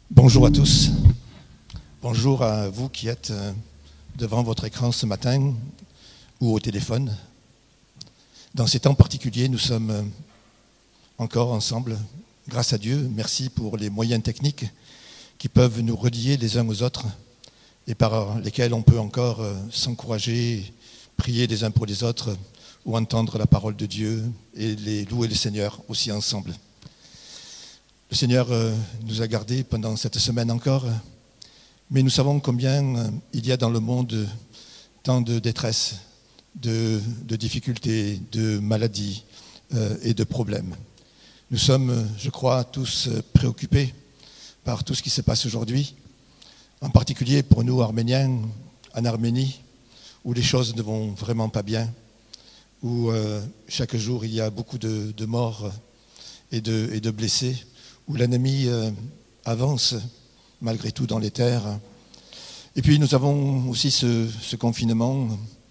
Bonjour à tous. Bonjour à vous qui êtes devant votre écran ce matin ou au téléphone. Dans ces temps particuliers, nous sommes encore ensemble. Grâce à Dieu, merci pour les moyens techniques qui peuvent nous relier les uns aux autres et par lesquels on peut encore s'encourager, prier les uns pour les autres ou entendre la parole de Dieu et les louer le Seigneur aussi ensemble. Le Seigneur nous a gardés pendant cette semaine encore, mais nous savons combien il y a dans le monde tant de détresse, de difficultés, de maladies et de problèmes. Nous sommes, je crois, tous préoccupés par tout ce qui se passe aujourd'hui, en particulier pour nous Arméniens en Arménie, où les choses ne vont vraiment pas bien, où chaque jour il y a beaucoup de morts et de blessés, où l'ennemi avance malgré tout dans les terres. Et puis nous avons aussi ce confinement,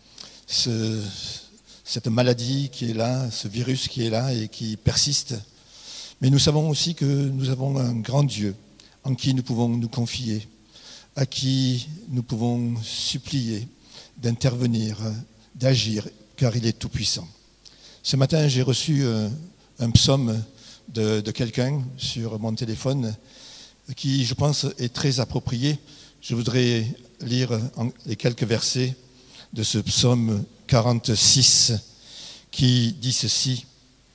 cette maladie qui est là, ce virus qui est là et qui persiste. Mais nous savons aussi que nous avons un grand Dieu en qui nous pouvons nous confier, à qui nous pouvons supplier d'intervenir, d'agir, car il est tout-puissant. Ce matin, j'ai reçu un psaume de quelqu'un sur mon téléphone qui, je pense, est très approprié. Je voudrais lire les quelques versets de ce psaume 46 qui dit ceci.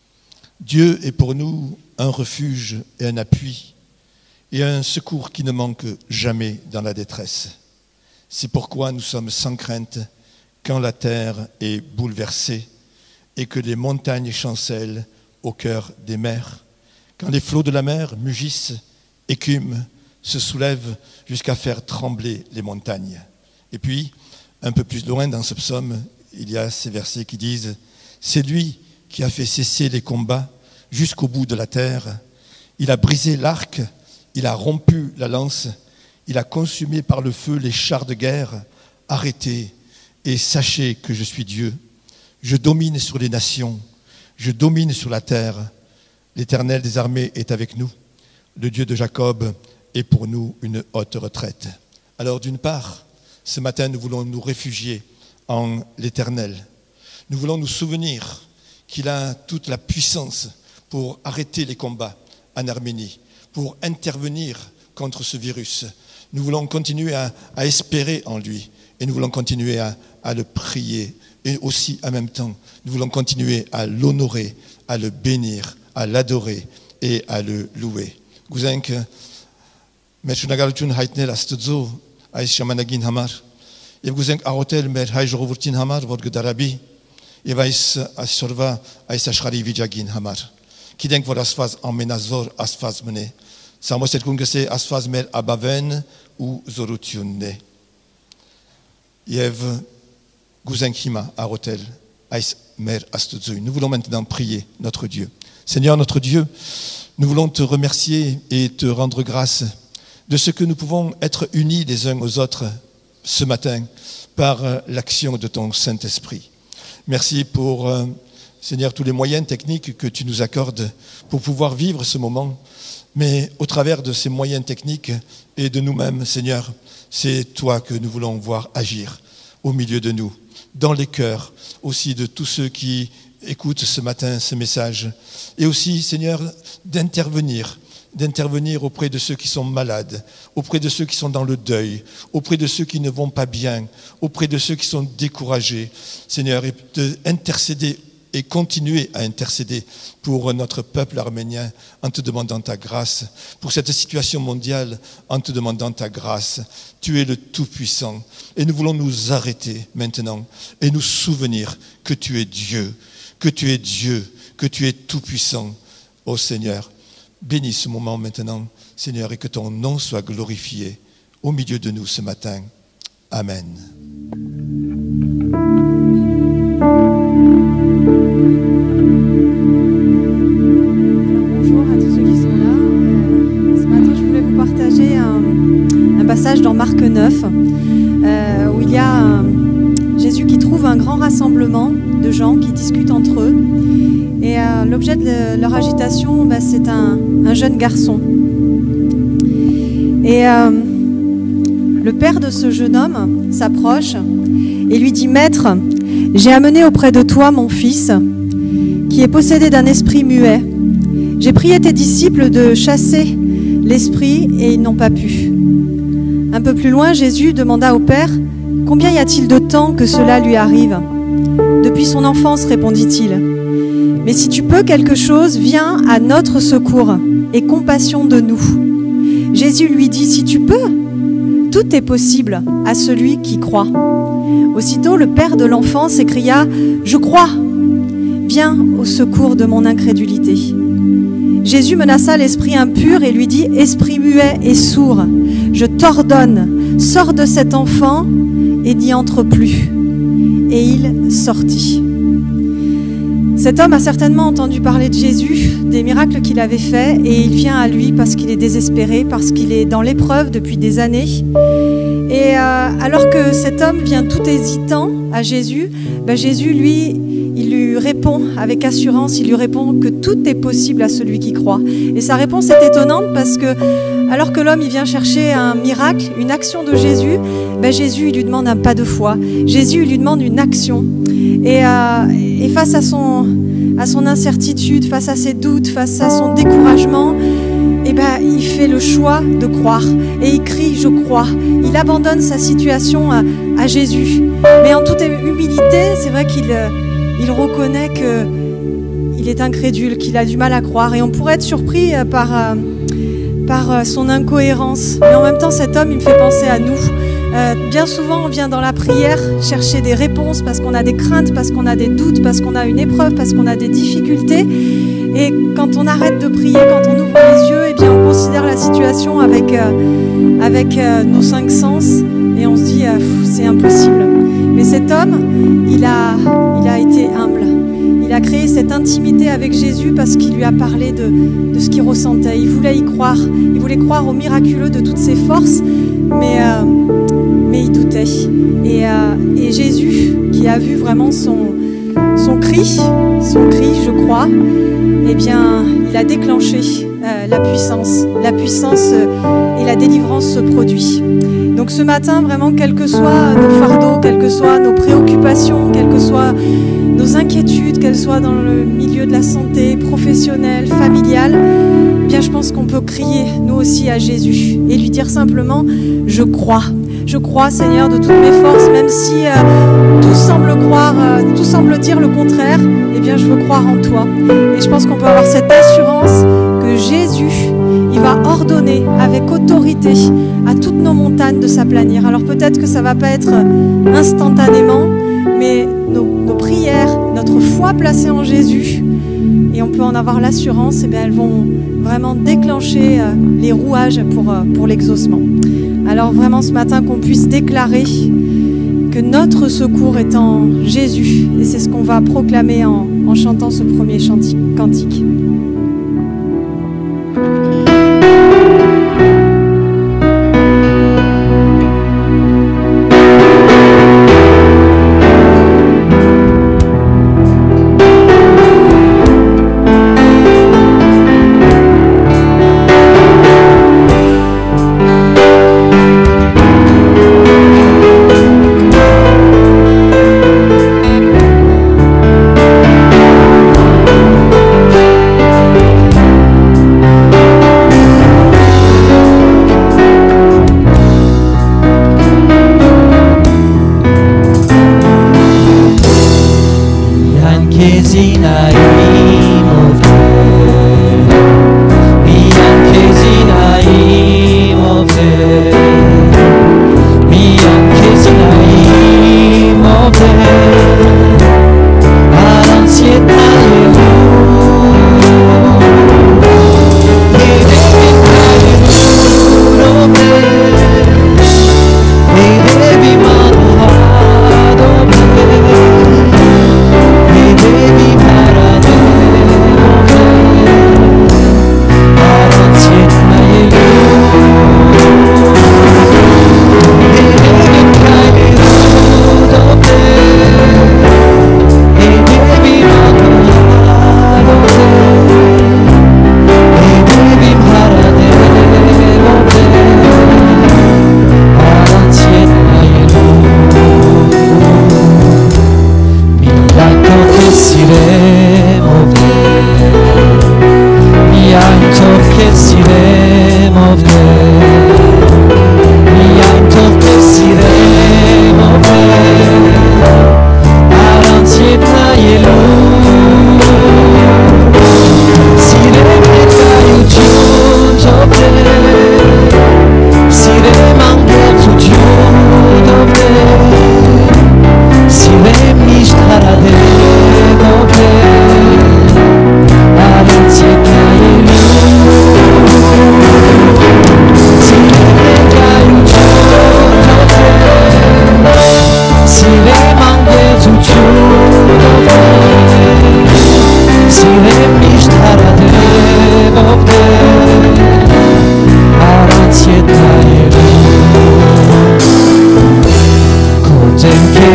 « Dieu est pour nous un refuge et un appui et un secours qui ne manque jamais dans la détresse. C'est pourquoi nous sommes sans crainte quand la terre est bouleversée et que les montagnes chancellent au cœur des mers, quand les flots de la mer mugissent, écument, se soulèvent jusqu'à faire trembler les montagnes. » Et puis, un peu plus loin dans ce psaume, il y a ces versets qui disent « C'est lui qui a fait cesser les combats jusqu'au bout de la terre. Il a brisé l'arc, il a rompu la lance, il a consumé par le feu les chars de guerre. Arrêtez et sachez que je suis Dieu. Je domine sur les nations, je domine sur la terre. L'Éternel des armées est avec nous. Le Dieu de Jacob est pour nous une haute retraite. » Alors d'une part, ce matin, nous voulons nous réfugier en l'Éternel. Nous voulons nous souvenir qu'il a toute la puissance pour arrêter les combats en Arménie, pour intervenir contre ce virus. Nous voulons continuer à espérer en lui et nous voulons continuer à le prier. Et aussi, en même temps, nous voulons continuer à l'honorer, à le bénir, à l'adorer et à le louer. Gouzenk, Merchunagalchun Haitnel Astudzo, Aïs Shamanagin Hamar, et Gouzenk Arotel Mer Haïjrovurtin Hamar, Vorgdarabi, et Vais Asorva, Aïs Ashari Vijagin Hamar. Qui denk vor Asfaz Amenazor Asfaz Mene, Samoset Kungese Asfaz Mer Abaven ou Zorutyunne. Yev Gouzenk Hima Arotel, Aïs Mer Astudzo. Nous voulons maintenant prier notre Dieu. Seigneur notre Dieu, nous voulons te remercier et te rendre grâce de ce que nous pouvons être unis les uns aux autres ce matin par l'action de ton Saint-Esprit. Merci pour, Seigneur, tous les moyens techniques que tu nous accordes pour pouvoir vivre ce moment. Mais au travers de ces moyens techniques et de nous-mêmes, Seigneur, c'est toi que nous voulons voir agir au milieu de nous, dans les cœurs aussi de tous ceux qui écoute ce matin ce message. Et aussi, Seigneur, d'intervenir auprès de ceux qui sont malades, auprès de ceux qui sont dans le deuil, auprès de ceux qui ne vont pas bien, auprès de ceux qui sont découragés, Seigneur, et d'intercéder et continuer à intercéder pour notre peuple arménien en te demandant ta grâce, pour cette situation mondiale en te demandant ta grâce. Tu es le Tout-Puissant et nous voulons nous arrêter maintenant et nous souvenir que tu es Dieu, que tu es Dieu, que tu es tout-puissant, ô Seigneur. Bénis ce moment maintenant, Seigneur, et que ton nom soit glorifié au milieu de nous ce matin. Amen. Alors, bonjour à tous ceux qui sont là. Ce matin, je voulais vous partager un passage dans Marc 9, où il y a Jésus qui trouve un grand rassemblement de gens qui discutent entre eux. Et l'objet de leur agitation, c'est un jeune garçon. Et le père de ce jeune homme s'approche et lui dit « Maître, j'ai amené auprès de toi mon fils qui est possédé d'un esprit muet. J'ai prié tes disciples de chasser l'esprit et ils n'ont pas pu. » Un peu plus loin, Jésus demanda au Père « Combien y a-t-il de temps que cela lui arrive ?»« Depuis son enfance, répondit-il. Mais si tu peux quelque chose, viens à notre secours et compassion de nous. » Jésus lui dit « Si tu peux, tout est possible à celui qui croit. » Aussitôt, le père de l'enfant s'écria « Je crois, viens au secours de mon incrédulité. » Jésus menaça l'esprit impur et lui dit « Esprit muet et sourd, je t'ordonne, sors de cet enfant et n'y entre plus. » Et il sortit. Cet homme a certainement entendu parler de Jésus, des miracles qu'il avait faits, et il vient à lui parce qu'il est désespéré, parce qu'il est dans l'épreuve depuis des années. Et alors que cet homme vient tout hésitant à Jésus, Jésus, lui, il lui répond avec assurance, il lui répond que tout est possible à celui qui croit. Et sa réponse est étonnante parce que, alors que l'homme il vient chercher un miracle, une action de Jésus, Jésus il lui demande un pas de foi. Jésus il lui demande une action. Et face à son incertitude, face à ses doutes, face à son découragement, il fait le choix de croire et il crie « Je crois ». Il abandonne sa situation à Jésus. Mais en toute humilité, c'est vrai qu'il reconnaît qu'il est incrédule, qu'il a du mal à croire. Et on pourrait être surpris par son incohérence. Mais en même temps, cet homme, il me fait penser à nous. Bien souvent, on vient dans la prière chercher des réponses parce qu'on a des craintes, parce qu'on a des doutes, parce qu'on a une épreuve, parce qu'on a des difficultés. Et quand on arrête de prier, quand on ouvre les yeux, on considère la situation avec nos 5 sens et on se dit c'est impossible. Mais cet homme, il a été humble. Il a créé cette intimité avec Jésus parce qu'il lui a parlé de ce qu'il ressentait. Il voulait y croire. Il voulait croire au miraculeux de toutes ses forces, mais il doutait. Et Jésus, qui a vu vraiment son cri, je crois, il a déclenché la puissance. La puissance et la délivrance se produit. Donc ce matin, vraiment, quels que soient nos fardeaux, quelles que soient nos préoccupations, quelles que soient nos inquiétudes, qu'elles soient dans le milieu de la santé, professionnelle, familiale, je pense qu'on peut crier, nous aussi, à Jésus et lui dire simplement « Je crois ». Je crois, Seigneur, de toutes mes forces, même si tout semble dire le contraire, je veux croire en toi. Et je pense qu'on peut avoir cette assurance que Jésus, il va ordonner avec autorité à toutes nos montagnes de s'aplanir. Alors peut-être que ça ne va pas être instantanément, mais nos prières, notre foi placée en Jésus, et on peut en avoir l'assurance, elles vont vraiment déclencher les rouages pour l'exaucement. Alors vraiment ce matin qu'on puisse déclarer que notre secours est en Jésus. Et c'est ce qu'on va proclamer en chantant ce premier cantique.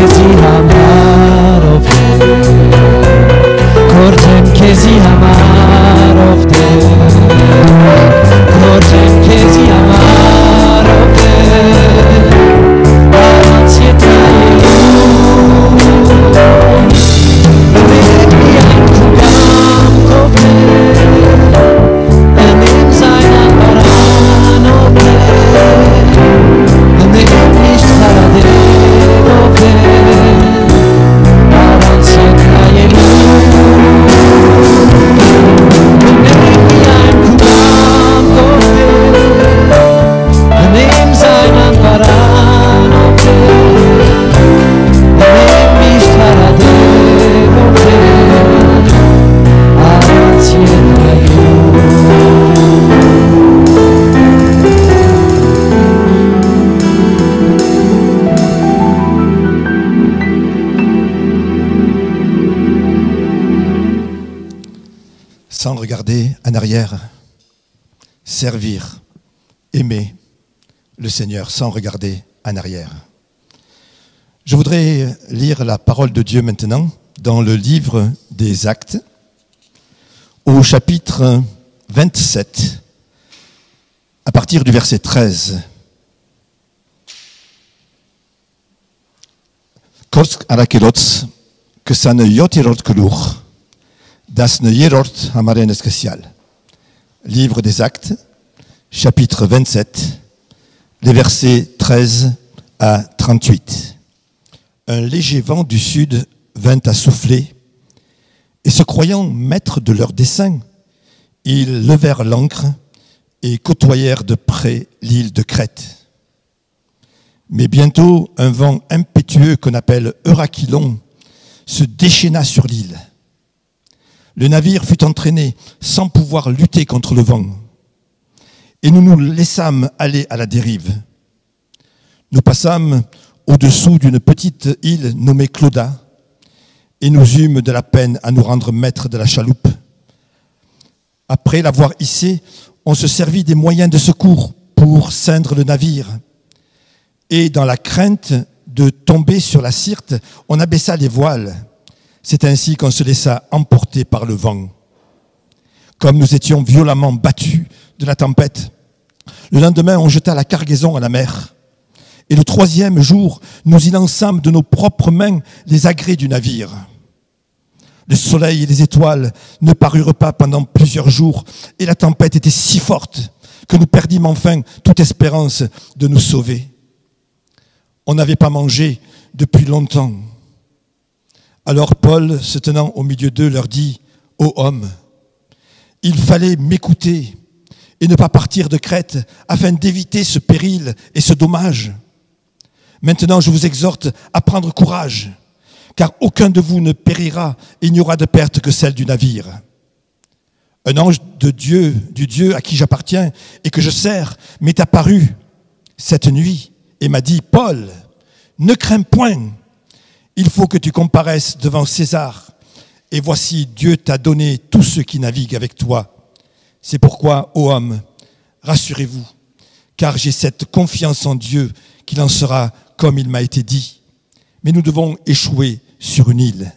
kezi hamar ofte kortem kezi hamar ofte kortem kezi hamar ofte Sans regarder en arrière, servir, aimer le Seigneur sans regarder en arrière. Je voudrais lire la parole de Dieu maintenant dans le livre des Actes, au chapitre 27, à partir du verset 13. Korsk arakelots, que ça ne yotirot kulur. Das Nejerort Hamaren spécial. Livre des Actes, chapitre 27, les versets 13 à 38. Un léger vent du sud vint à souffler, et se croyant maîtres de leur dessein, ils levèrent l'ancre et côtoyèrent de près l'île de Crète. Mais bientôt, un vent impétueux qu'on appelle Eurachylon se déchaîna sur l'île. Le navire fut entraîné sans pouvoir lutter contre le vent. Et nous nous laissâmes aller à la dérive. Nous passâmes au-dessous d'une petite île nommée Clauda et nous eûmes de la peine à nous rendre maîtres de la chaloupe. Après l'avoir hissée, on se servit des moyens de secours pour ceindre le navire. Et dans la crainte de tomber sur la Syrte, on abaissa les voiles. C'est ainsi qu'on se laissa emporter par le vent. Comme nous étions violemment battus de la tempête, le lendemain, on jeta la cargaison à la mer. Et le troisième jour, nous y lançâmes de nos propres mains les agrès du navire. Le soleil et les étoiles ne parurent pas pendant plusieurs jours, et la tempête était si forte que nous perdîmes enfin toute espérance de nous sauver. On n'avait pas mangé depuis longtemps. Alors Paul, se tenant au milieu d'eux, leur dit « Ô hommes, il fallait m'écouter et ne pas partir de Crète afin d'éviter ce péril et ce dommage. Maintenant, je vous exhorte à prendre courage, car aucun de vous ne périra et il n'y aura de perte que celle du navire. Un ange de Dieu, du Dieu à qui j'appartiens et que je sers, m'est apparu cette nuit et m'a dit « Paul, ne crains point. Il faut que tu comparaisses devant César. Et voici, Dieu t'a donné tous ceux qui naviguent avec toi. C'est pourquoi, ô homme, rassurez-vous, car j'ai cette confiance en Dieu qu'il en sera comme il m'a été dit. Mais nous devons échouer sur une île.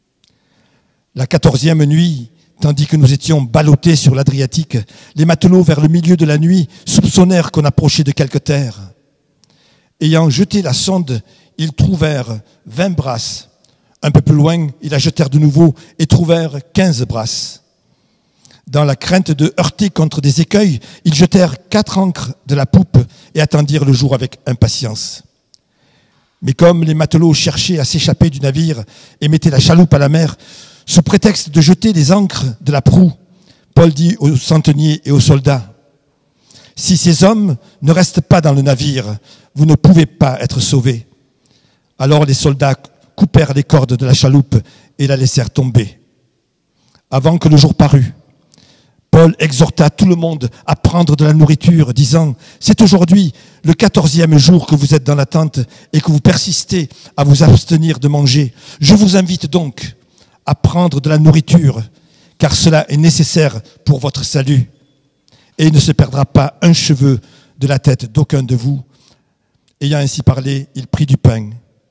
La 14e nuit, tandis que nous étions ballottés sur l'Adriatique, les matelots, vers le milieu de la nuit, soupçonnèrent qu'on approchait de quelque terre. Ayant jeté la sonde, ils trouvèrent 20 brasses. Un peu plus loin, ils la jetèrent de nouveau et trouvèrent 15 brasses. Dans la crainte de heurter contre des écueils, ils jetèrent 4 ancres de la poupe et attendirent le jour avec impatience. Mais comme les matelots cherchaient à s'échapper du navire et mettaient la chaloupe à la mer, sous prétexte de jeter les ancres de la proue, Paul dit aux centeniers et aux soldats, « Si ces hommes ne restent pas dans le navire, vous ne pouvez pas être sauvés. » Alors les soldats coupèrent les cordes de la chaloupe et la laissèrent tomber. Avant que le jour parût, Paul exhorta tout le monde à prendre de la nourriture, disant « C'est aujourd'hui le 14e jour que vous êtes dans la tente et que vous persistez à vous abstenir de manger. Je vous invite donc à prendre de la nourriture, car cela est nécessaire pour votre salut. Et il ne se perdra pas un cheveu de la tête d'aucun de vous. » Ayant ainsi parlé, il prit du pain,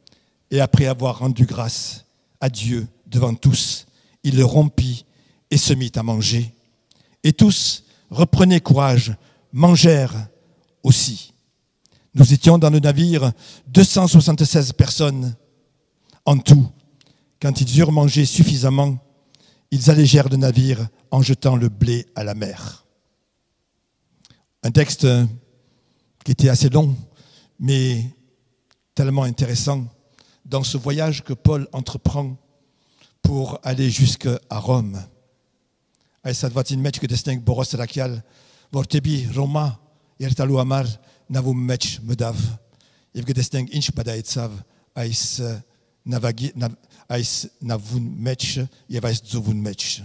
Et après avoir rendu grâce à Dieu devant tous, il le rompit et se mit à manger. Et tous reprenaient courage, mangèrent aussi. Nous étions dans le navire 276 personnes en tout. Quand ils eurent mangé suffisamment, ils allégèrent le navire en jetant le blé à la mer. Un texte qui était assez long, mais tellement intéressant dans ce voyage que Paul entreprend pour aller jusqu'à Rome. Ça va être match que destin boros rakial, vortebi Roma, yertalu amar, navum match medav. If que destin inch pada etsav, ais navagi, ais navun match, yevais zovun match.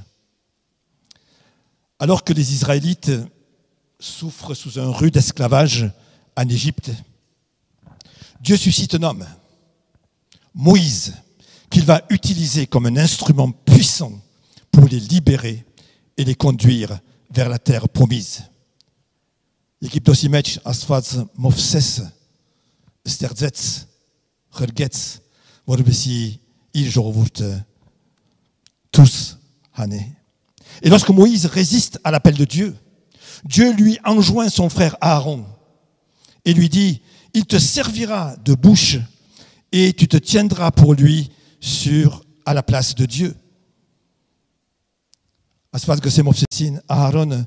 Alors que les Israélites souffrent sous un rude esclavage en Égypte, Dieu suscite un homme, Moïse, qu'il va utiliser comme un instrument puissant pour les libérer et les conduire vers la terre promise. L'équipe d'Ossimech, Asfaz, Mofses, Sterzetz, Rergetz, Vorbesi, Iljorvurt, tous, Hané. Et lorsque Moïse résiste à l'appel de Dieu, Dieu lui enjoint son frère Aaron et lui dit, il te servira de bouche et tu te tiendras pour lui à la place de Dieu. Asfaz que c'est Mofsesin, Aaron,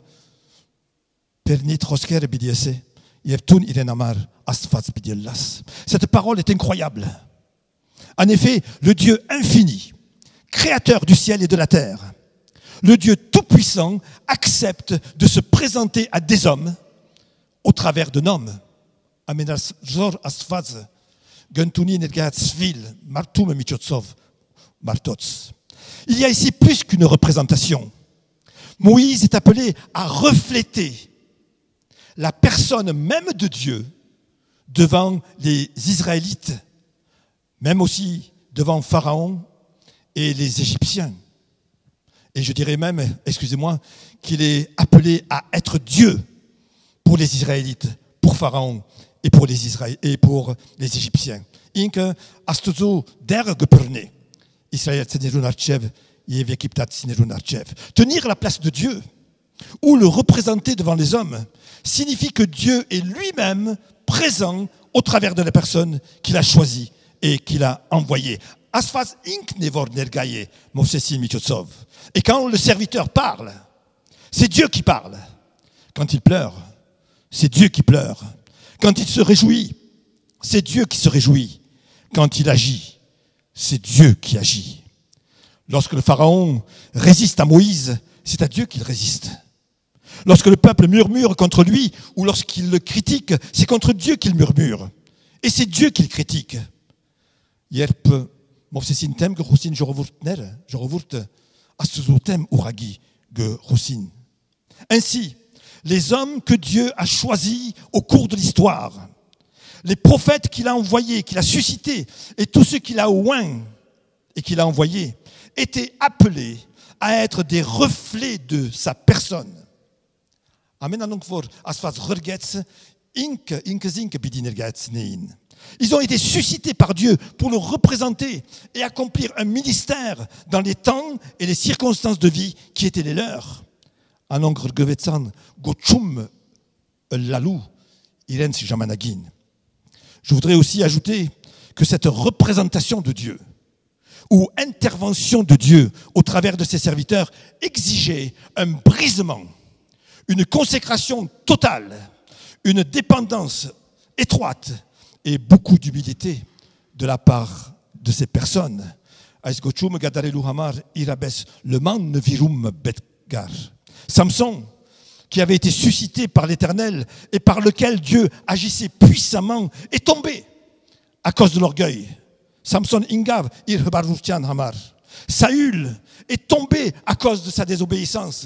Pernit Rosker Bidiese, Yevtun Irenamar, Asfaz Bidielas. Cette parole est incroyable. En effet, le Dieu infini, créateur du ciel et de la terre, le Dieu tout-puissant accepte de se présenter à des hommes au travers d'un homme. Amenazor Asfaz, Guntuni Nergatsvil, Martum Michotsov, Martots. Il y a ici plus qu'une représentation. Moïse est appelé à refléter la personne même de Dieu devant les Israélites, même aussi devant Pharaon et les Égyptiens. Et je dirais même, excusez-moi, qu'il est appelé à être Dieu pour les Israélites, pour Pharaon et pour les Égyptiens. Inke astuzo der gepurne. Israël Tsenerunarchev, Yevekiptat Tsenerunarchev. Tenir la place de Dieu ou le représenter devant les hommes signifie que Dieu est lui-même présent au travers de la personne qu'il a choisie et qu'il a envoyée. Asfaz ink nevor nergaye, Mofsesin Michotsov. Et quand le serviteur parle, c'est Dieu qui parle. Quand il pleure, c'est Dieu qui pleure. Quand il se réjouit, c'est Dieu qui se réjouit. Quand il agit, c'est Dieu qui agit. Lorsque le Pharaon résiste à Moïse, c'est à Dieu qu'il résiste. Lorsque le peuple murmure contre lui, ou lorsqu'il le critique, c'est contre Dieu qu'il murmure. Et c'est Dieu qu'il critique. Yerp, Mofsesin tem ge Rosin Jorovurt, Asuzotem Uragi ge Rosin. Ainsi, les hommes que Dieu a choisis au cours de l'histoire, les prophètes qu'il a envoyés, qu'il a suscités, et tous ceux qu'il a oints et qu'il a envoyés, étaient appelés à être des reflets de sa personne. Ils ont été suscités par Dieu pour le représenter et accomplir un ministère dans les temps et les circonstances de vie qui étaient les leurs. Je voudrais aussi ajouter que cette représentation de Dieu ou intervention de Dieu au travers de ses serviteurs exigeait un brisement, une consécration totale, une dépendance étroite et beaucoup d'humilité de la part de ces personnes. Samson, qui avait été suscité par l'Éternel et par lequel Dieu agissait puissamment, est tombé à cause de l'orgueil. Samson Ingav, Irbarurtian Hamar. Saül est tombé à cause de sa désobéissance.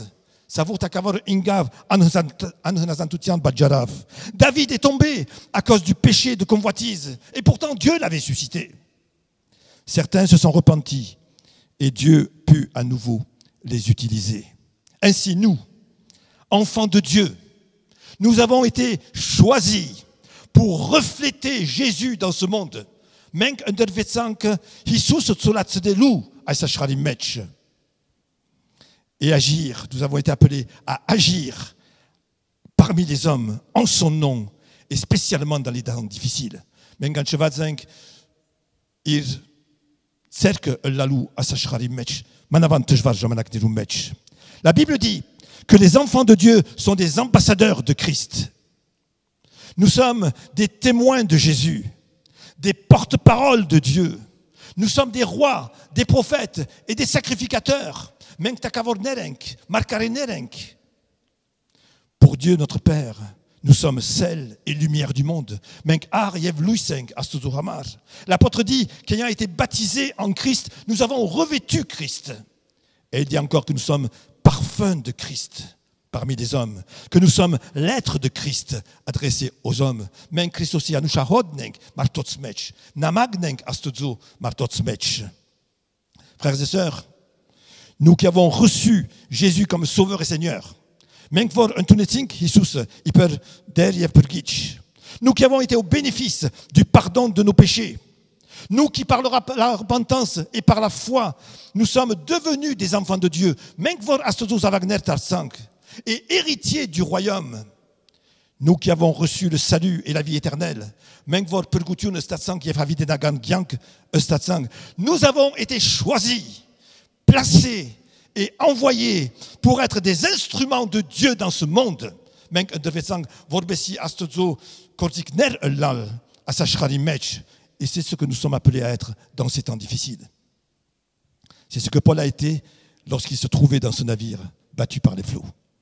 David est tombé à cause du péché de convoitise. Et pourtant, Dieu l'avait suscité. Certains se sont repentis et Dieu put à nouveau les utiliser. Ainsi, nous, enfants de Dieu, nous avons été choisis pour refléter Jésus dans ce monde, Menk under vetsank, Jesus tsolat de lou, à sa match. Et agir, nous avons été appelés à agir parmi les hommes, en son nom, et spécialement dans les temps difficiles. Menk chevatsank, ir cercle lalou à sa match. La Bible dit que les enfants de Dieu sont des ambassadeurs de Christ. Nous sommes des témoins de Jésus, des porte-paroles de Dieu. Nous sommes des rois, des prophètes et des sacrificateurs. Pour Dieu notre Père, nous sommes sel et lumière du monde. L'apôtre dit qu'ayant été baptisés en Christ, nous avons revêtu Christ. Et il dit encore que nous sommes parfums de Christ parmi les hommes, que nous sommes l'être de Christ adressé aux hommes. Men Christos Janusha Hodnenk, Martotsmech, Namagnenk Astodzo, Martotsmech. Frères et sœurs, nous qui avons reçu Jésus comme Sauveur et Seigneur, nous qui avons été au bénéfice du pardon de nos péchés, nous qui par la repentance et par la foi, nous sommes devenus des enfants de Dieu, et héritiers du royaume, nous qui avons reçu le salut et la vie éternelle, nous avons été choisis, placés et envoyés pour être des instruments de Dieu dans ce monde. Et c'est ce que nous sommes appelés à être dans ces temps difficiles. C'est ce que Paul a été lorsqu'il se trouvait dans ce navire battu par les flots.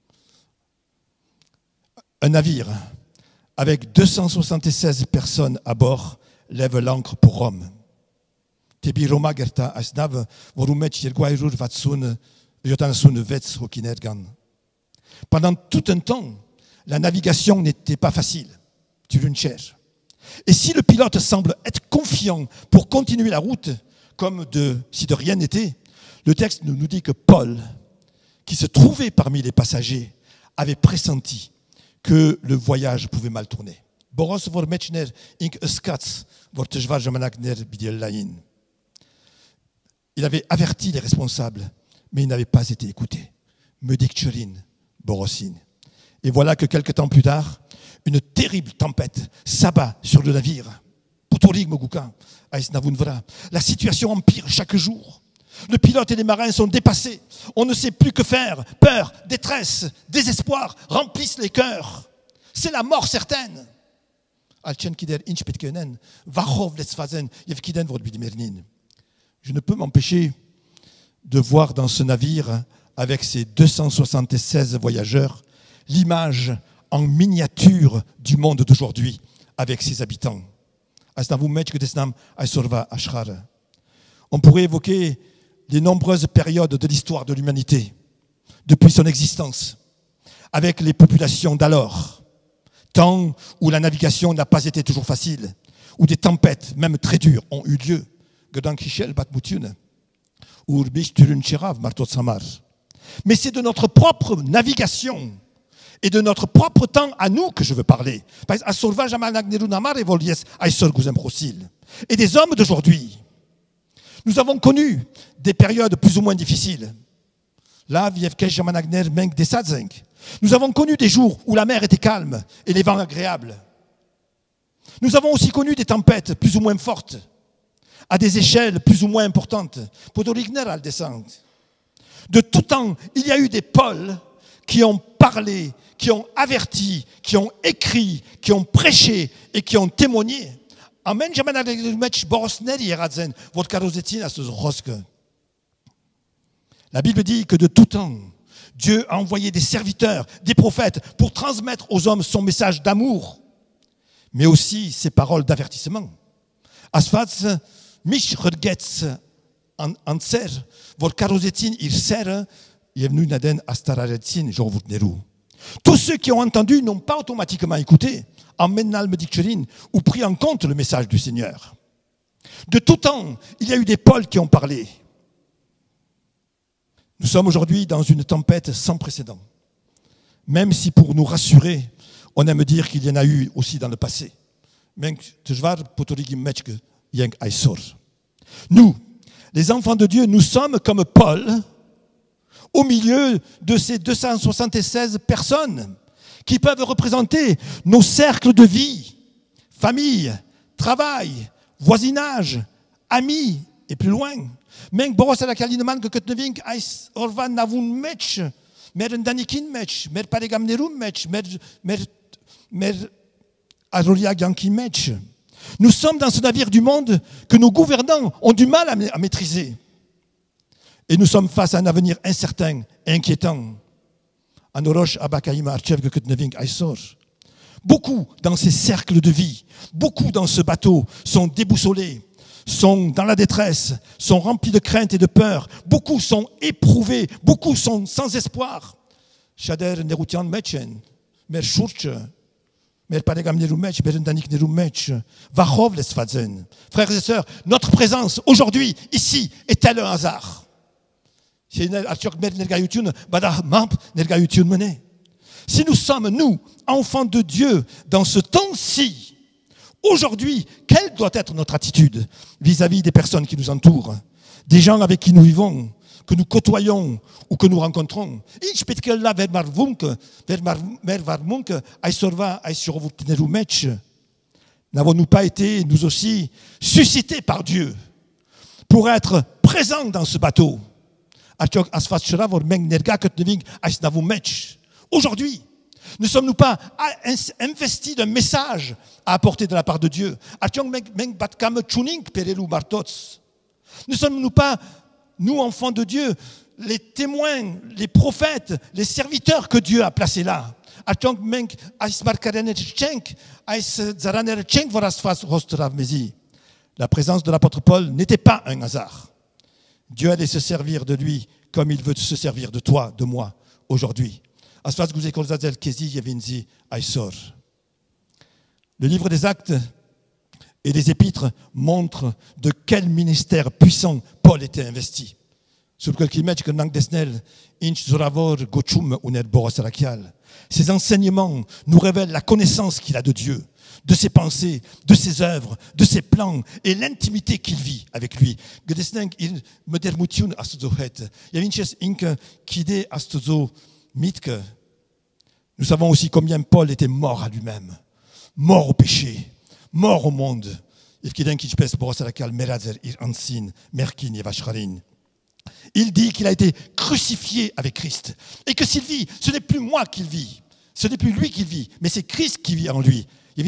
Un navire avec 276 personnes à bord lève l'ancre pour Rome. Pendant tout un temps, la navigation n'était pas facile. Et si le pilote semble être confiant pour continuer la route, comme si de rien n'était, le texte nous dit que Paul, qui se trouvait parmi les passagers, avait pressenti que le voyage pouvait mal tourner. Il avait averti les responsables, mais il n'avait pas été écouté. Et voilà que quelques temps plus tard, une terrible tempête s'abat sur le navire. La situation empire chaque jour. Le pilote et les marins sont dépassés. On ne sait plus que faire. Peur, détresse, désespoir remplissent les cœurs. C'est la mort certaine. Je ne peux m'empêcher de voir dans ce navire, avec ses 276 voyageurs, l'image en miniature du monde d'aujourd'hui avec ses habitants. On pourrait évoquer les nombreuses périodes de l'histoire de l'humanité, depuis son existence, avec les populations d'alors, temps où la navigation n'a pas été toujours facile, où des tempêtes, même très dures, ont eu lieu. Mais c'est de notre propre navigation et de notre propre temps à nous que je veux parler. Et des hommes d'aujourd'hui. Nous avons connu des périodes plus ou moins difficiles. Nous avons connu des jours où la mer était calme et les vents agréables. Nous avons aussi connu des tempêtes plus ou moins fortes, à des échelles plus ou moins importantes. De tout temps, il y a eu des Pauls qui ont parlé, qui ont averti, qui ont écrit, qui ont prêché et qui ont témoigné. La Bible dit que de tout temps, Dieu a envoyé des serviteurs, des prophètes pour transmettre aux hommes son message d'amour, mais aussi ses paroles d'avertissement. Tous ceux qui ont entendu n'ont pas automatiquement écouté, ou pris en compte le message du Seigneur. De tout temps, il y a eu des Pauls qui ont parlé. Nous sommes aujourd'hui dans une tempête sans précédent. Même si pour nous rassurer, on aime dire qu'il y en a eu aussi dans le passé. Yenk Aïsor. Nous, les enfants de Dieu, nous sommes comme Paul, au milieu de ces 276 personnes qui peuvent représenter nos cercles de vie, famille, travail, voisinage, amis et plus loin. Men boros à la kalineman que ketnevink ais orvan navun match, mer un danikin match, mer paregamnerum match, mer arolia yankin match. Nous sommes dans ce navire du monde que nos gouvernants ont du mal à maîtriser. Et nous sommes face à un avenir incertain et inquiétant. Beaucoup dans ces cercles de vie, beaucoup dans ce bateau sont déboussolés, sont dans la détresse, sont remplis de crainte et de peur. Beaucoup sont éprouvés, beaucoup sont sans espoir. Frères et sœurs, notre présence aujourd'hui, ici, est-elle un hasard? Si nous sommes, nous, enfants de Dieu, dans ce temps-ci, aujourd'hui, quelle doit être notre attitude vis-à-vis des personnes qui nous entourent, des gens avec qui nous vivons, que nous côtoyons ou que nous rencontrons? N'avons-nous pas été, nous aussi, suscités par Dieu pour être présents dans ce bateau? Aujourd'hui, ne sommes-nous pas investis d'un message à apporter de la part de Dieu? Ne sommes-nous pas, nous enfants de Dieu, les témoins, les prophètes, les serviteurs que Dieu a placés là? La présence de l'apôtre Paul n'était pas un hasard. Dieu allait se servir de lui comme il veut se servir de toi, de moi, aujourd'hui. Le livre des Actes et des Épîtres montrent de quel ministère puissant Paul était investi. Ces enseignements nous révèlent la connaissance qu'il a de Dieu, de ses pensées, de ses œuvres, de ses plans et l'intimité qu'il vit avec lui. Nous savons aussi combien Paul était mort à lui-même, mort au péché, mort au monde. Il dit qu'il a été crucifié avec Christ et que s'il vit, ce n'est plus moi qui vis, ce n'est plus lui qui vit, mais c'est Christ qui vit en lui. Il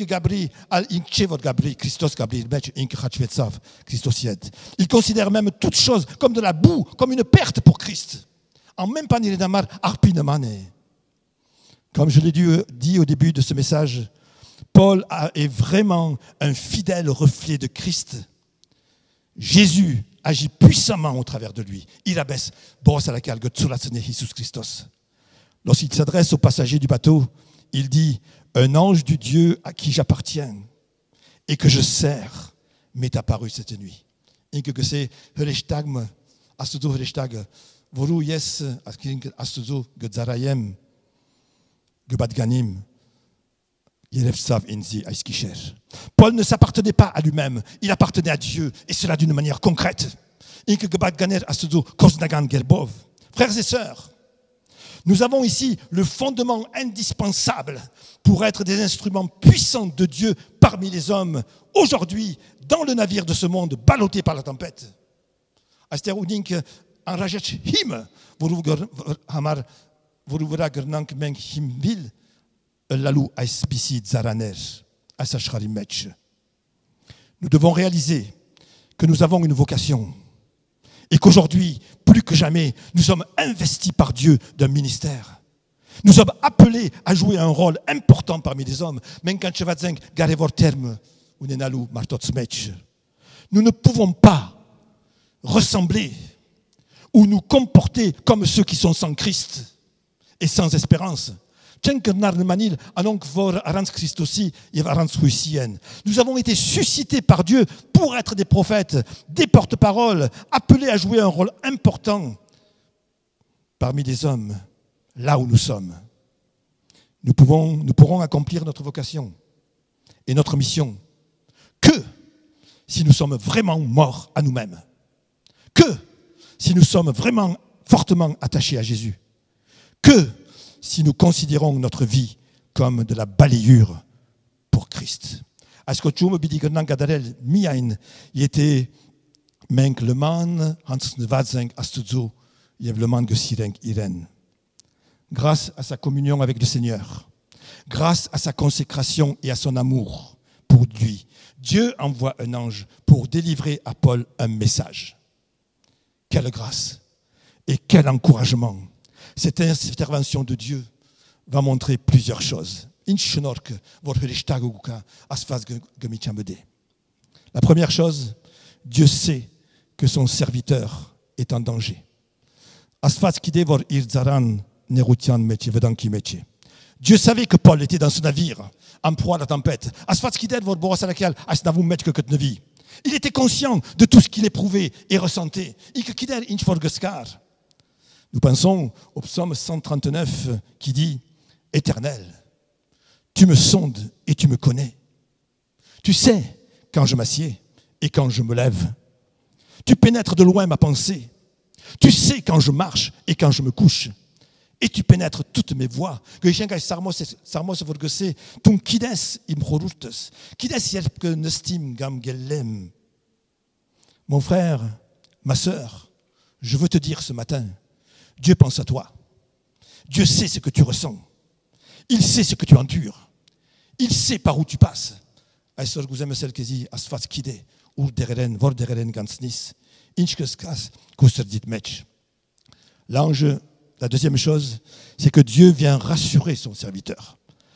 considère même toute chose comme de la boue, comme une perte pour Christ. Comme je l'ai dit au début de ce message, Paul est vraiment un fidèle reflet de Christ. Jésus agit puissamment au travers de lui. Lorsqu'il s'adresse aux passagers du bateau, il dit: un ange du Dieu à qui j'appartiens et que je sers m'est apparu cette nuit. Paul ne s'appartenait pas à lui-même, il appartenait à Dieu, et cela d'une manière concrète. Frères et sœurs, nous avons ici le fondement indispensable pour être des instruments puissants de Dieu parmi les hommes, aujourd'hui, dans le navire de ce monde, ballotté par la tempête. Nous devons réaliser que nous avons une vocation et qu'aujourd'hui, plus que jamais, nous sommes investis par Dieu d'un ministère. Nous sommes appelés à jouer un rôle important parmi les hommes. Nous ne pouvons pas ressembler ou nous comporter comme ceux qui sont sans Christ et sans espérance. Nous avons été suscités par Dieu pour être des prophètes, des porte-paroles, appelés à jouer un rôle important parmi les hommes, là où nous sommes. Nous pourrons accomplir notre vocation et notre mission que si nous sommes vraiment morts à nous-mêmes. Que si nous sommes vraiment fortement attachés à Jésus. Que si nous considérons notre vie comme de la balayure pour Christ. Askochum bidigernan gadarel miain yete menk le man hans nevadzeng astuzo yevleman gesirenk iren. Grâce à sa communion avec le Seigneur, grâce à sa consécration et à son amour pour lui, Dieu envoie un ange pour délivrer à Paul un message. Quelle grâce et quel encouragement. Cette intervention de Dieu va montrer plusieurs choses. La première chose, Dieu sait que son serviteur est en danger. Dieu savait que Paul était dans ce navire, en proie à la tempête. Il était conscient de tout ce qu'il éprouvait et ressentait. Nous pensons au psaume 139 qui dit « Éternel, tu me sondes et tu me connais. Tu sais quand je m'assieds et quand je me lève. Tu pénètres de loin ma pensée. Tu sais quand je marche et quand je me couche. Et tu pénètres toutes mes voies. Mon frère, ma sœur, je veux te dire ce matin, Dieu pense à toi. Dieu sait ce que tu ressens. Il sait ce que tu endures. Il sait par où tu passes. L'ange, la deuxième chose, c'est que Dieu vient rassurer son serviteur.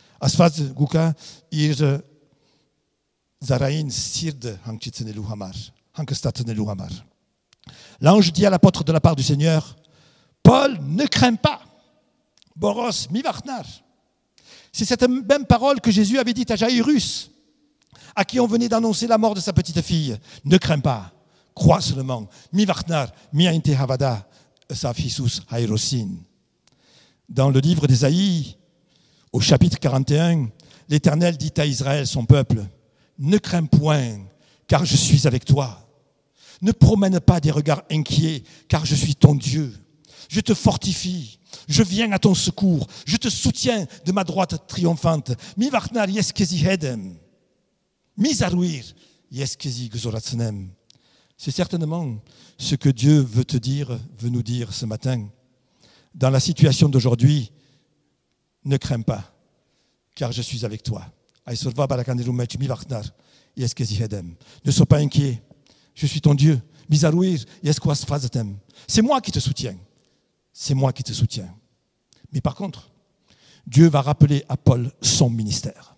L'ange dit à l'apôtre de la part du Seigneur, Paul, ne crains pas. Boros, mi varnar. C'est cette même parole que Jésus avait dite à Jairus, à qui on venait d'annoncer la mort de sa petite fille. Ne crains pas, crois seulement. Mi varnar, mi ainte havada, safisus hairosin. Dans le livre d'Ésaïe, au chapitre 41, l'Éternel dit à Israël, son peuple, ne crains point, car je suis avec toi. Ne promène pas des regards inquiets, car je suis ton Dieu. Je te fortifie, je viens à ton secours, je te soutiens de ma droite triomphante. Mi varnar yeskezi hedem, mi zaruir yeskezi gzoratsenem. C'est certainement ce que Dieu veut te dire, veut nous dire ce matin. Dans la situation d'aujourd'hui, ne crains pas, car je suis avec toi. Ne sois pas inquiet, je suis ton Dieu. C'est moi qui te soutiens. C'est moi qui te soutiens. Mais par contre, Dieu va rappeler à Paul son ministère.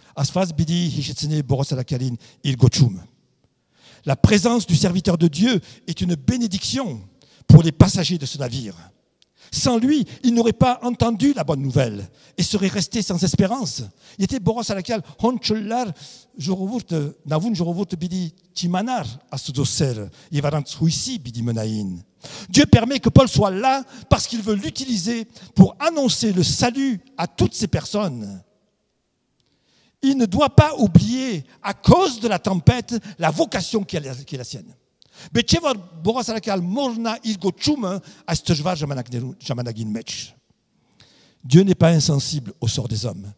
La présence du serviteur de Dieu est une bénédiction pour les passagers de ce navire. Sans lui, ils n'auraient pas entendu la bonne nouvelle et seraient restés sans espérance. Il était boros à laquelle honchollar jorovurt navun jorovurt bidi timanar asudoser yevarant suisi bidi menain. Dieu permet que Paul soit là parce qu'il veut l'utiliser pour annoncer le salut à toutes ces personnes. Il ne doit pas oublier, à cause de la tempête, la vocation qui est la sienne. Dieu n'est pas insensible au sort des hommes.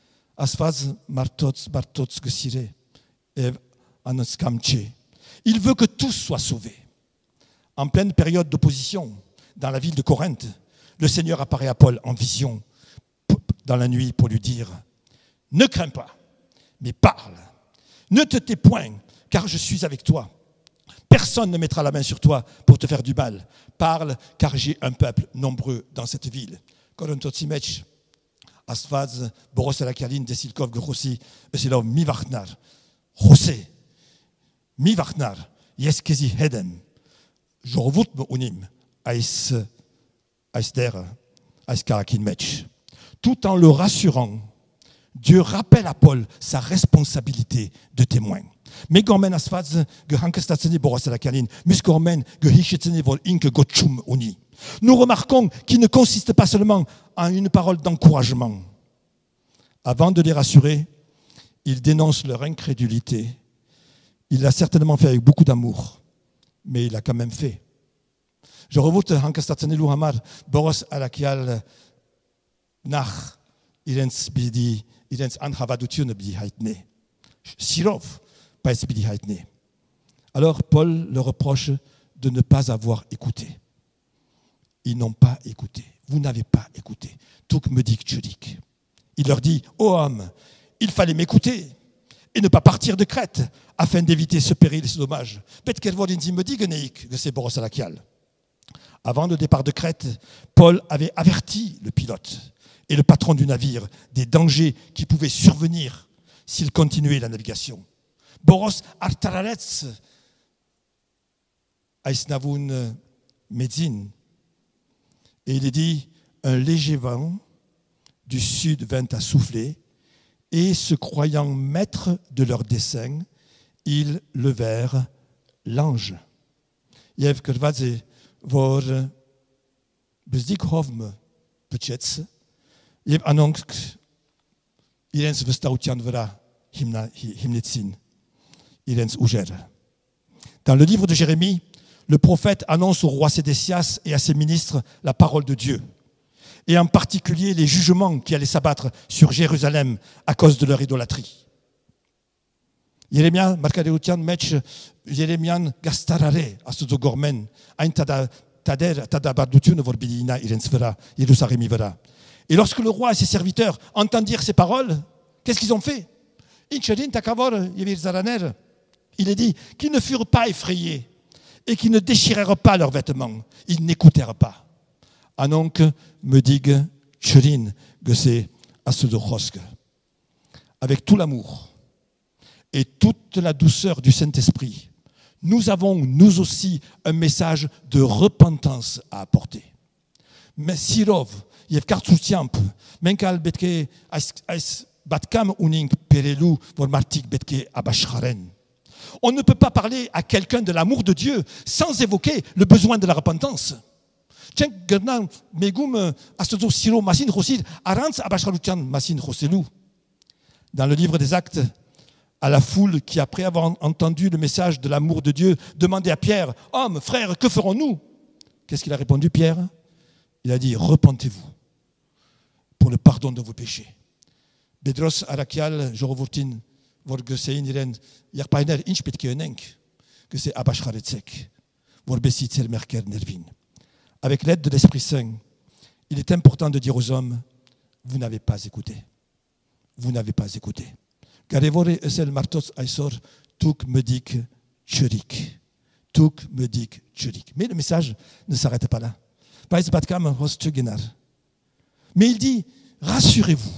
Il veut que tous soient sauvés. En pleine période d'opposition, dans la ville de Corinthe, le Seigneur apparaît à Paul en vision dans la nuit pour lui dire « Ne crains pas, mais parle. Ne te tais point, car je suis avec toi. Personne ne mettra la main sur toi pour te faire du mal. Parle, car j'ai un peuple nombreux dans cette ville. » Asfaz, Boros Alakalin, Desilkov, Grossi, Esilov, Mivartnar, José, Mivartnar, Yeskezi Hedem, Jorvut Unim, Aisder, Aiskarakin Mech. Tout en le rassurant, Dieu rappelle à Paul sa responsabilité de témoin. Megormen asfaz gehankestatsene Boros Alakalin, Muskormen gehichetene vol inke gotchum uni. Nous remarquons qu'il ne consiste pas seulement en une parole d'encouragement. Avant de les rassurer, il dénonce leur incrédulité. Il l'a certainement fait avec beaucoup d'amour, mais il l'a quand même fait. Je revoute Hankastatsanelu Hamar, Boros Alakial Nach, Irens Bidi, Irens Anhavadutune Bidi Haitne. Sirov, pas Bidi Haitne. Alors Paul leur reproche de ne pas avoir écouté. Ils n'ont pas écouté. Vous n'avez pas écouté. Tuk medik tchudik. Il leur dit, ô homme, il fallait m'écouter et ne pas partir de Crète afin d'éviter ce péril et ce dommage. Avant le départ de Crète, Paul avait averti le pilote et le patron du navire des dangers qui pouvaient survenir s'il continuait la navigation. Boros artararets aisnavun medzin. Et il est dit, un léger vent du sud vint à souffler, et se croyant maîtres de leur dessein, ils levèrent l'ange. Jev krvaze vor bezdik-hovm pechets, jev anonk irens vestautian vera himnetsin, irens uger. Dans le livre de Jérémie, le prophète annonce au roi Sédécias et à ses ministres la parole de Dieu, et en particulier les jugements qui allaient s'abattre sur Jérusalem à cause de leur idolâtrie. Jérémia, markadeutian mech, Jérémian gastarare, asudogormen, ein tader tadabardutun vorbidina irensvera, Jérusalem vera. Et lorsque le roi et ses serviteurs entendirent ces paroles, qu'est-ce qu'ils ont fait? Incherin takavor yevir zaraner. Il est dit qu'ils ne furent pas effrayés et qui ne déchirèrent pas leurs vêtements. Ils n'écoutèrent pas. Anonk me digue Tcherin, que c'est Assedochosk. Avec tout l'amour et toute la douceur du Saint-Esprit, nous avons, nous aussi, un message de repentance à apporter. Mais Sirov, Yev Kartsoutiamp, Menkal Betke Batkam Uning Perelu, Vormartik Betke Abasharen. On ne peut pas parler à quelqu'un de l'amour de Dieu sans évoquer le besoin de la repentance. Dans le livre des Actes, à la foule qui, après avoir entendu le message de l'amour de Dieu, demandait à Pierre, « Homme, frère, que ferons-nous » Qu'est-ce qu'il a répondu, Pierre? Il a dit, « Repentez-vous pour le pardon de vos péchés. » Bedros Arakial, Jorovortin, Vorgesein Iren, Yarpainer Inchpetkeunenk, que c'est Abashharetsek, Vorbesitzer Merker Nervin. Avec l'aide de l'Esprit Saint, il est important de dire aux hommes, vous n'avez pas écouté. Vous n'avez pas écouté. Garevore esel martos aisor, tuk medik churik. Tuk medik churik. Mais le message ne s'arrête pas là. Mais il dit, rassurez-vous.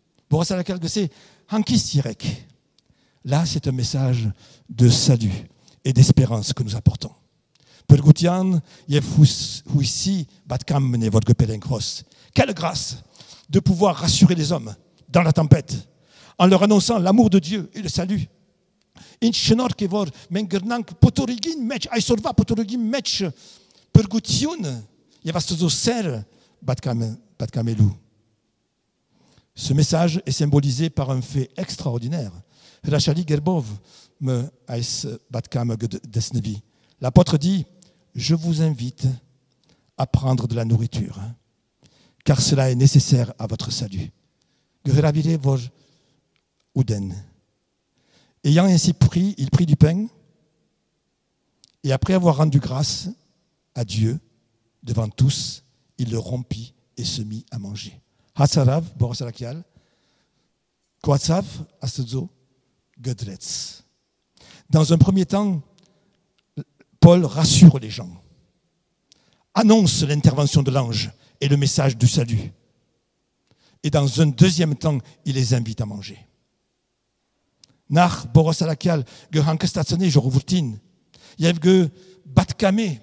Là, c'est un message de salut et d'espérance que nous apportons. Quelle grâce de pouvoir rassurer les hommes dans la tempête en leur annonçant l'amour de Dieu et le salut. Ce message est symbolisé par un fait extraordinaire. L'apôtre dit, je vous invite à prendre de la nourriture, car cela est nécessaire à votre salut. Ayant ainsi pris, il prit du pain, et après avoir rendu grâce à Dieu devant tous, il le rompit et se mit à manger. Hatsarav, Borosalakial, Koatsav, Astedzo, Gedretz. Dans un premier temps, Paul rassure les gens, annonce l'intervention de l'ange et le message du salut. Et dans un deuxième temps, il les invite à manger. Nach Borosalakial, ge Hankestatsane, Jorovurtin, Yev ge Batkame,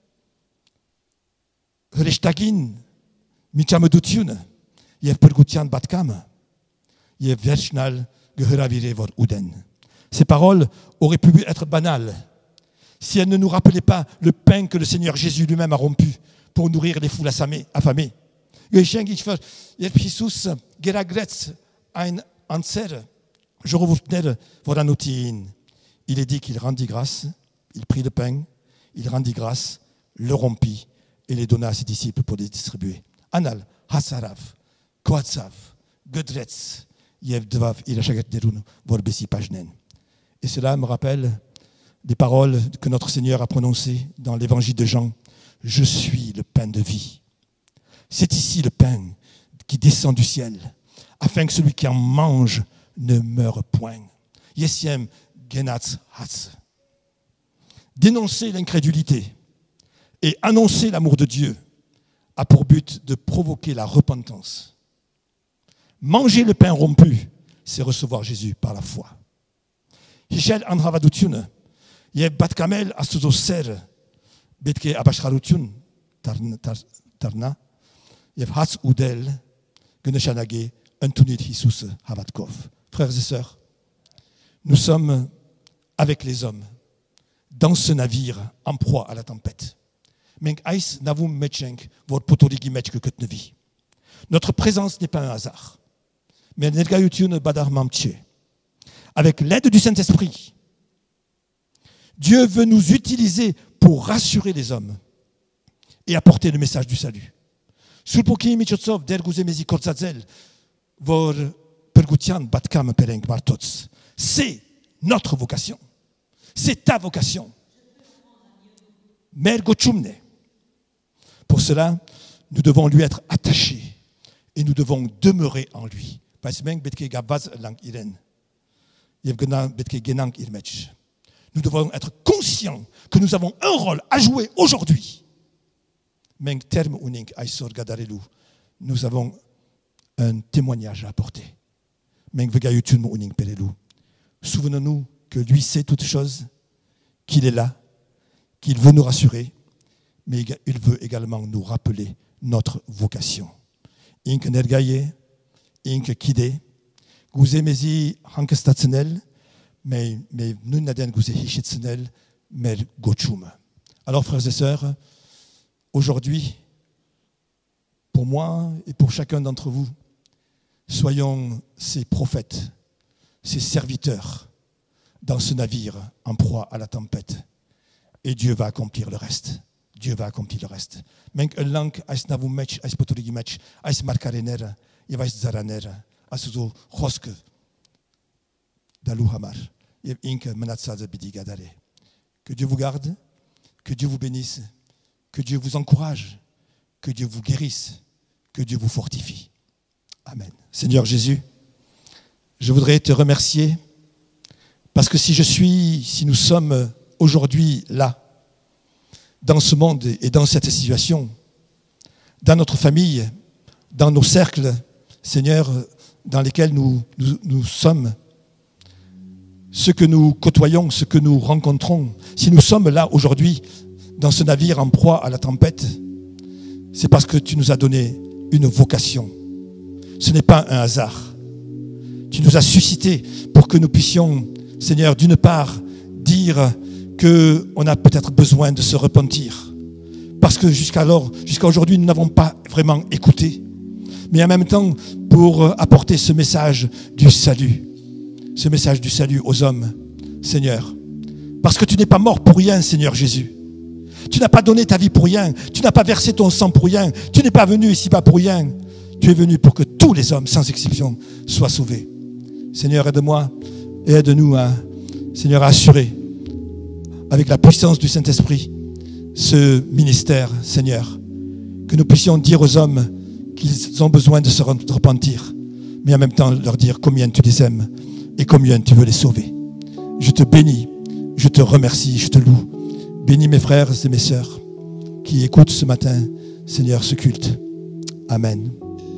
Reshtagin, Michamedutiun, Yev Pergutian Batkam, Yev Vershnal, ge Heravire vor Uden. Ces paroles auraient pu être banales si elles ne nous rappelaient pas le pain que le Seigneur Jésus lui-même a rompu pour nourrir les foules affamées. Jesus geragretz ein anser, Jorovurtner voranutin, il est dit qu'il rendit grâce, il prit le pain, il rendit grâce, le rompit et les donna à ses disciples pour les distribuer. Anal, Hasarav, Koatsav, Gedretz, Yevdvav, Ilachagat Nerun, Vorbesi Pajnen. Et cela me rappelle des paroles que notre Seigneur a prononcées dans l'évangile de Jean. Je suis le pain de vie. C'est ici le pain qui descend du ciel, afin que celui qui en mange ne meure point. Yesiem Genatz Hatz. Dénoncer l'incrédulité et annoncer l'amour de Dieu a pour but de provoquer la repentance. Manger le pain rompu, c'est recevoir Jésus par la foi. Hichel Anhavadutun, Yev Batkamel Asuzoser, Betke Abashharutun, Tarna, Yev Hatz Udel, Geneshanage, Antunit Hisus Havatkov. Frères et sœurs, nous sommes avec les hommes dans ce navire en proie à la tempête. Notre présence n'est pas un hasard. Mais avec l'aide du Saint-Esprit, Dieu veut nous utiliser pour rassurer les hommes et apporter le message du salut. C'est notre vocation. C'est ta vocation. Pour cela, nous devons lui être attachés et nous devons demeurer en lui. Nous devons être conscients que nous avons un rôle à jouer aujourd'hui. Nous avons un témoignage à apporter. Souvenons-nous que lui sait toutes choses, qu'il est là, qu'il veut nous rassurer, mais il veut également nous rappeler notre vocation. Inke nergaye, inke kide, gouze mezi hanke stationel, mais nous n'aden gouze hichitsenel, mais gochum. Alors frères et sœurs, aujourd'hui, pour moi et pour chacun d'entre vous, soyons ces prophètes, ces serviteurs dans ce navire en proie à la tempête. Et Dieu va accomplir le reste. Dieu va accomplir le reste. Menk lang ais navu mech, ais potorigi mech, ais markarener, yevais zaraner, asuzo choske daluhamar, yev inke menatsaze bidigadare. Que Dieu vous garde, que Dieu vous bénisse, que Dieu vous encourage, que Dieu vous guérisse, que Dieu vous fortifie. Amen. Seigneur Jésus, je voudrais te remercier parce que si nous sommes aujourd'hui là, dans ce monde et dans cette situation, dans notre famille, dans nos cercles, Seigneur, dans lesquels nous sommes, ce que nous côtoyons, ce que nous rencontrons, si nous sommes là aujourd'hui, dans ce navire en proie à la tempête, c'est parce que tu nous as donné une vocation. Ce n'est pas un hasard. Tu nous as suscités pour que nous puissions, Seigneur, d'une part, dire qu'on a peut-être besoin de se repentir. Parce que jusqu'à aujourd'hui, nous n'avons pas vraiment écouté. Mais en même temps, pour apporter ce message du salut aux hommes, Seigneur. Parce que tu n'es pas mort pour rien, Seigneur Jésus. Tu n'as pas donné ta vie pour rien. Tu n'as pas versé ton sang pour rien. Tu n'es pas venu ici-bas pour rien. Tu es venu pour que tous les hommes, sans exception, soient sauvés. Seigneur, aide-moi et aide-nous, Seigneur, à assurer avec la puissance du Saint-Esprit ce ministère, Seigneur. Que nous puissions dire aux hommes qu'ils ont besoin de se repentir, mais en même temps leur dire combien tu les aimes et combien tu veux les sauver. Je te bénis, je te remercie, je te loue. Bénis mes frères et mes sœurs qui écoutent ce matin, Seigneur, ce culte. Amen.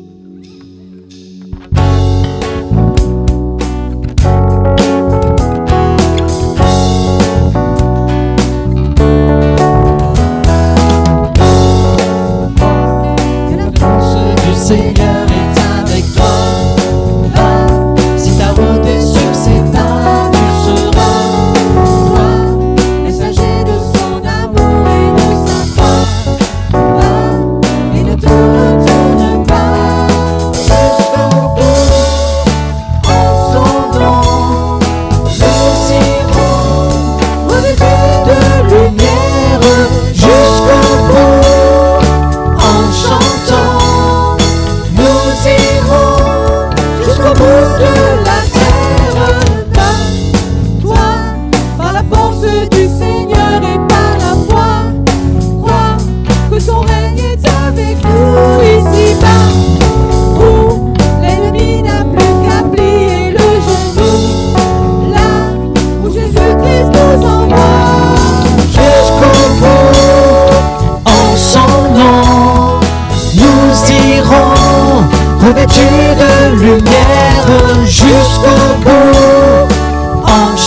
Seigneur est avec toi. Va, si ta route est sur ses pas, tu seras, toi, messager de son amour et de sa foi. Va, et ne te retourne pas.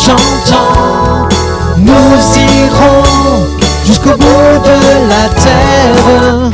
chantant, nous irons jusqu'au bout de la terre.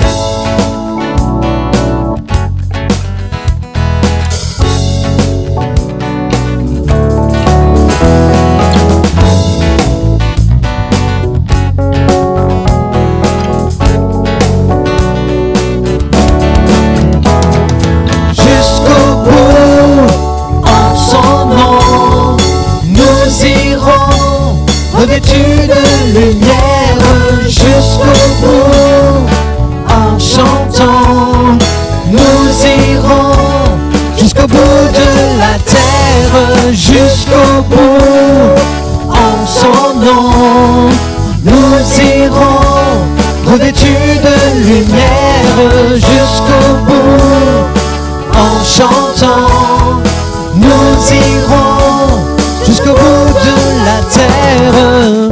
Revêtus de lumière jusqu'au bout, en chantant, nous irons jusqu'au bout de la terre, jusqu'au bout, en son nom, nous irons, revêtus de lumière jusqu'au bout, en chantant, nous irons jusqu'au bout de la terre.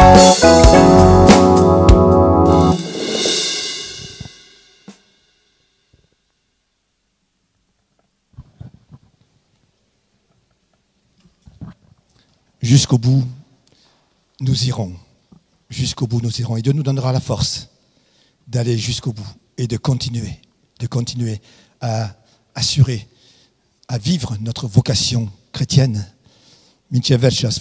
Jusqu'au bout, nous irons. Jusqu'au bout, nous irons. Et Dieu nous donnera la force d'aller jusqu'au bout et de continuer à assurer, à vivre notre vocation chrétienne. Je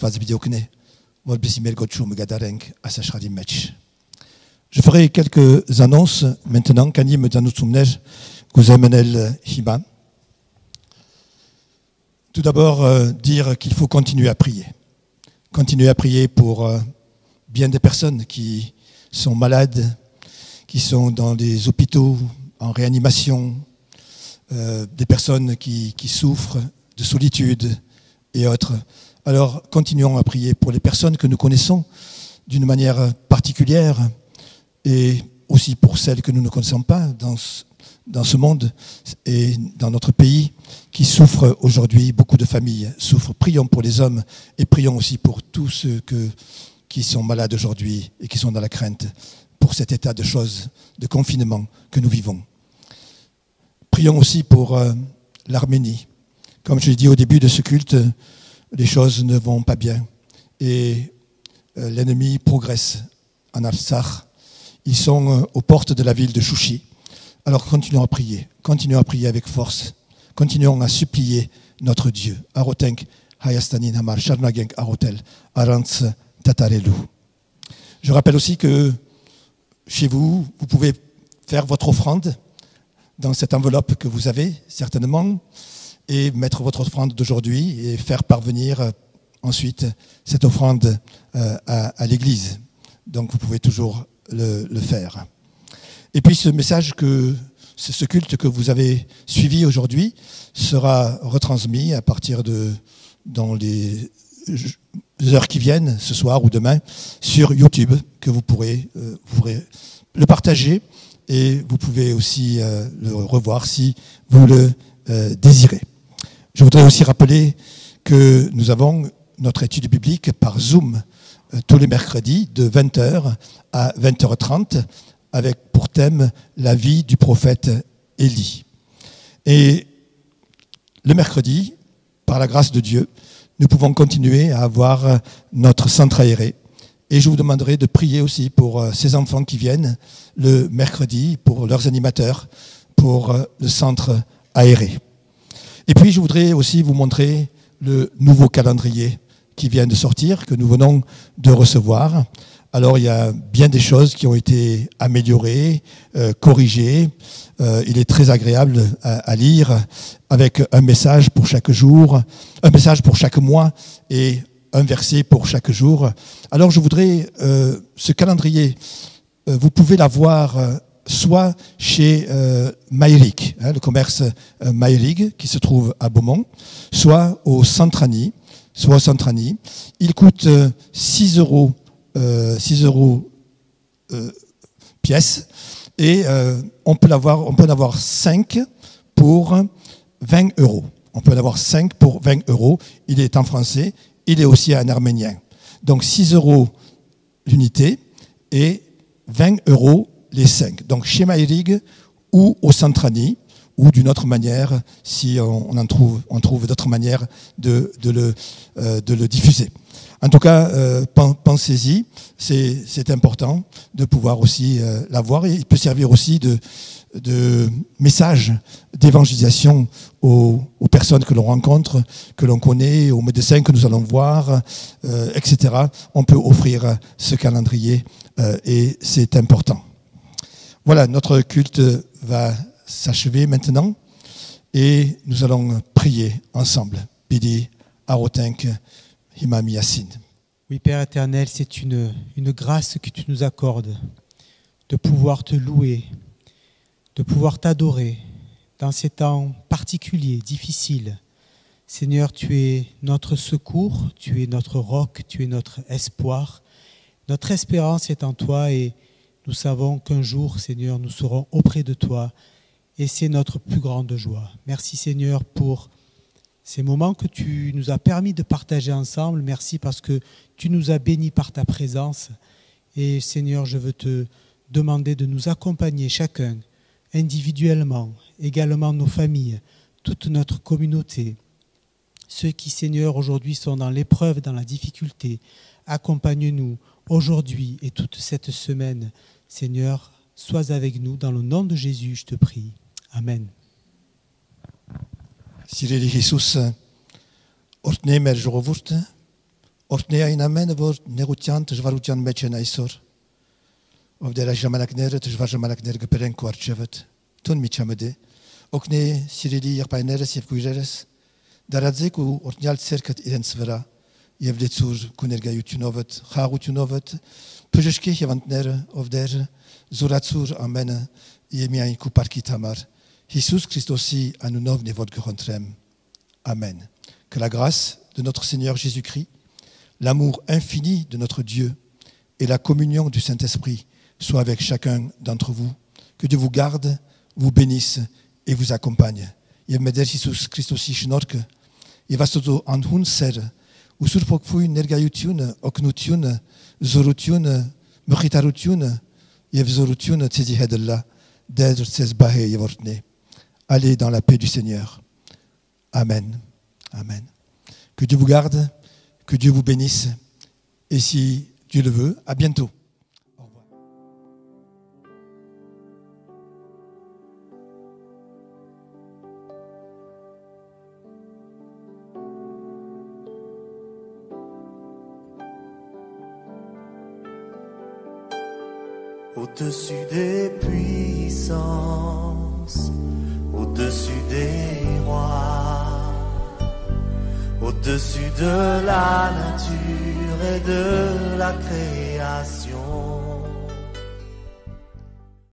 ferai quelques annonces maintenant. Tout d'abord, dire qu'il faut continuer à prier. Continuer à prier pour bien des personnes qui sont malades, qui sont dans des hôpitaux, en réanimation, des personnes qui souffrent de solitude et autres. Alors, continuons à prier pour les personnes que nous connaissons d'une manière particulière et aussi pour celles que nous ne connaissons pas dans ce monde et dans notre pays qui souffrent aujourd'hui. Beaucoup de familles souffrent. Prions pour les hommes et prions aussi pour tous ceux qui sont malades aujourd'hui et qui sont dans la crainte pour cet état de choses, de confinement que nous vivons. Prions aussi pour l'Arménie. Comme je l'ai dit au début de ce culte, les choses ne vont pas bien et l'ennemi progresse en Afsar. Ils sont aux portes de la ville de Chouchi. Alors continuons à prier avec force, continuons à supplier notre Dieu. Arotenk hayastanin hamar sharnagenk arotel arantz tatarelu. Je rappelle aussi que chez vous, vous pouvez faire votre offrande dans cette enveloppe que vous avez certainement et mettre votre offrande d'aujourd'hui et faire parvenir ensuite cette offrande à l'église. Donc vous pouvez toujours le faire. Et puis ce culte que vous avez suivi aujourd'hui sera retransmis à partir dans les heures qui viennent, ce soir ou demain, sur YouTube, que vous pourrez le partager et vous pouvez aussi le revoir si vous le désirez. Je voudrais aussi rappeler que nous avons notre étude biblique par Zoom tous les mercredis de 20h à 20h30 avec pour thème la vie du prophète Élie. Et le mercredi, par la grâce de Dieu, nous pouvons continuer à avoir notre centre aéré. Et je vous demanderai de prier aussi pour ces enfants qui viennent le mercredi, pour leurs animateurs, pour le centre aéré. Et puis je voudrais aussi vous montrer le nouveau calendrier qui vient de sortir, que nous venons de recevoir. Alors il y a bien des choses qui ont été améliorées, corrigées. Il est très agréable à lire, avec un message pour chaque jour, un message pour chaque mois et un verset pour chaque jour. Alors je voudrais, ce calendrier, vous pouvez l'avoir soit chez Maërig, le commerce Maërig qui se trouve à Beaumont, soit au Centrani. Il coûte 6 euros pièce et on peut en avoir 5 pour 20 euros. On peut en avoir 5 pour 20 euros. Il est en français, il est aussi en arménien. Donc 6 euros l'unité et 20 euros les 5. Donc chez Maërig ou au Centrani, ou d'une autre manière, si on trouve d'autres manières de le diffuser. En tout cas, pensez-y, c'est important de pouvoir aussi l'avoir. Et il peut servir aussi de message d'évangélisation aux personnes que l'on rencontre, que l'on connaît, aux médecins que nous allons voir, etc. On peut offrir ce calendrier et c'est important. Voilà, notre culte va s'achever maintenant et nous allons prier ensemble. Bidi Arotenk Himam Yassin. Oui, Père éternel, c'est une grâce que tu nous accordes de pouvoir te louer, de pouvoir t'adorer dans ces temps particuliers, difficiles. Seigneur, tu es notre secours, tu es notre roc, tu es notre espoir. Notre espérance est en toi et nous savons qu'un jour, Seigneur, nous serons auprès de toi et c'est notre plus grande joie. Merci, Seigneur, pour ces moments que tu nous as permis de partager ensemble. Merci parce que tu nous as bénis par ta présence. Et Seigneur, je veux te demander de nous accompagner chacun, individuellement, également nos familles, toute notre communauté. Ceux qui, Seigneur, aujourd'hui sont dans l'épreuve, dans la difficulté, accompagne-nous aujourd'hui et toute cette semaine. Seigneur, sois avec nous. Dans le nom de Jésus, je te prie. Amen. Sireli Jesus, ortne mer jorovurt, ortne ainamen vor nerutiant jvarutian mechen aisor. Of der jamalakner te jvarjamalakner geperen kwarchevet. Ton michamede. Okne sireli yerpaineres yevkuijeres. Daradzek u ortnial cerket iren svera. Yevletsur kunergayutunovet, kharutunovet. Pujeshke yevantner of der zuratsur amen yemiain kuparkitamar. Jesus Christosi anunov nevod gerontrem. Amen. Que la grâce de notre Seigneur Jésus-Christ, l'amour infini de notre Dieu et la communion du Saint-Esprit soient avec chacun d'entre vous. Que Dieu vous garde, vous bénisse et vous accompagne. Yevmeder Jesus Christosi shnorke, yevastoto anhun ser, usurpokfui nergayutiun, oknutiun, zorutiun, mechitarutyun, yevzorutiun tzezihedella, d'être tzezbahe yevortne. Allez dans la paix du Seigneur. Amen. Amen. Que Dieu vous garde, que Dieu vous bénisse. Et si Dieu le veut, à bientôt. Au revoir. Au-dessus des puissances, au-dessus des rois, au-dessus de la nature et de la création,